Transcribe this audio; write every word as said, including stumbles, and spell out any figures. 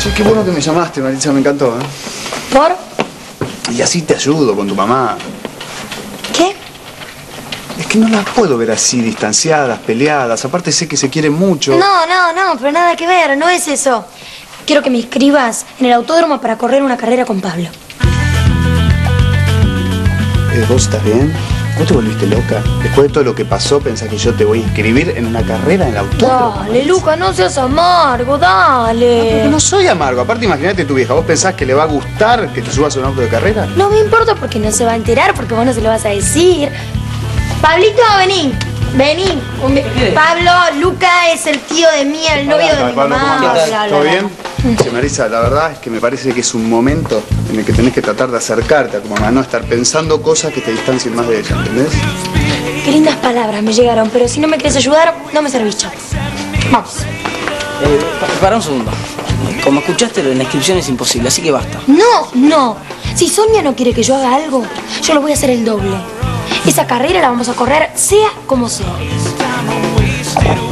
Che, qué bueno que me llamaste, Maritza, me encantó, ¿eh? ¿Por? Y así te ayudo con tu mamá. ¿Qué? Es que no las puedo ver así, distanciadas, peleadas. Aparte sé que se quieren mucho. No, no, no, pero nada que ver, no es eso. Quiero que me inscribas en el autódromo para correr una carrera con Pablo. Eh, ¿Vos estás bien? ¿Vos te volviste loca? Después de todo lo que pasó, ¿pensás que yo te voy a inscribir en una carrera en el autódromo? Dale, Luca, no seas amargo, dale. No, porque no soy amargo. Aparte, imagínate tu vieja. ¿Vos pensás que le va a gustar que te subas a un auto de carrera? No me importa porque no se va a enterar, porque vos no se lo vas a decir. Pablito, vení. Vení. Un be- Pablo, Luca es el tío de mí, el novio de mi Pablo, mamá. ¿cómo andás? Bla, bla, ¿Todo bla. bien? Che, Marisa, la verdad es que me parece que es un momento en el que tenés que tratar de acercarte a tu mamá, no estar pensando cosas que te distancien más de ella, ¿entendés? Qué lindas palabras me llegaron, pero si no me quieres ayudar, no me servís, chao. Vamos. Eh, pa- para un segundo. Como escuchaste, la inscripción es imposible, así que basta. No, no. Si Sonia no quiere que yo haga algo, yo lo voy a hacer el doble. Esa carrera la vamos a correr sea como sea.